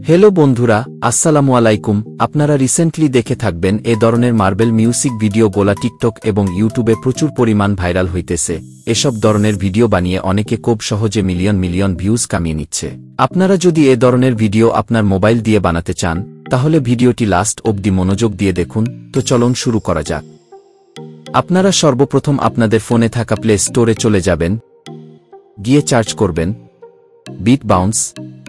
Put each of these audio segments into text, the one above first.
Hello বন্ধুরা, আসসালামু আলাইকুম। আপনারা রিসেন্টলি দেখে থাকবেন এ ধরনের মার্বেল মিউজিক ভিডিও গোলা টিকটক এবং ইউটিউবে প্রচুর পরিমাণ ভাইরাল হইতেছে। এসব ধরনের ভিডিও বানিয়ে অনেকে খুব সহজে মিলিয়ন মিলিয়ন ভিউজ কামিয়ে নিচ্ছে। আপনারা যদি এ ধরনের ভিডিও আপনার মোবাইল দিয়ে বানাতে চান, তাহলে ভিডিওটি লাস্ট অবধি মনোযোগ দিয়ে দেখুন। তো চলুন শুরু করা যাক। আপনারা সর্বপ্রথম আপনাদের ফোনে থাকা প্লে স্টোরে চলে যাবেন, গিয়ে চার্জ করবেন বিট বাউন্স।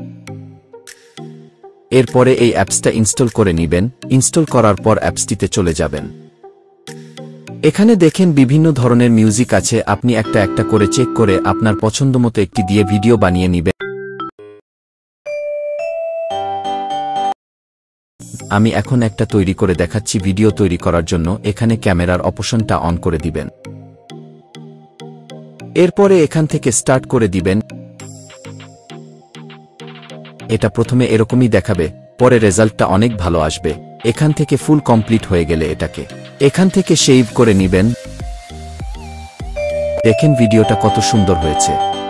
এরপরে এই অ্যাপসটা ইনস্টল করে নেবেন। ইনস্টল করার পর অ্যাপসটিতে চলে যাবেন। এখানে দেখেন বিভিন্ন ধরনের মিউজিক আছে, আপনি একটা একটা করে চেক করে আপনার পছন্দমতো একটি দিয়ে ভিডিও বানিয়ে নেবেন। আমি এখন একটা তৈরি করে দেখাচ্ছি। ভিডিও তৈরি করার জন্য এখানে ক্যামেরার অপশনটা অন করে দিবেন। এরপরে এখান থেকে স্টার্ট করে দিবেন। এটা প্রথমে এরকমই দেখাবে, পরে রেজাল্টটা অনেক ভালো আসবে। এখান থেকে ফুল কমপ্লিট হয়ে গেলে এটাকে এখান থেকে সেভ করে নিবেন। দেখেন ভিডিওটা কত সুন্দর হয়েছে।